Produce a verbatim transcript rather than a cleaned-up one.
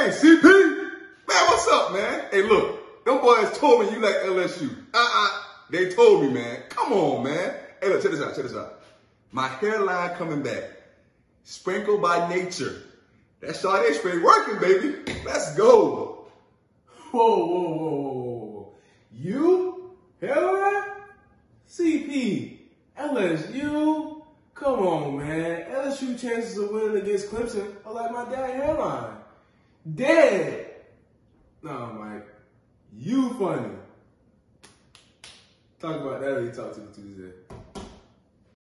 Hey, C P, man, what's up, man? Hey, look, them boys told me you like L S U. Uh-uh, they told me, man. Come on, man. Hey, look, check this out, check this out. My hairline coming back, sprinkled by nature. That Sade spray working, baby. Let's go. Whoa, whoa, whoa, whoa, whoa. You? Hairline? C P, L S U? Come on, man. L S U chances of winning against Clemson are like my dad's hairline. Dead. No, Mike. You funny. Talk about that when you talk to me Tuesday.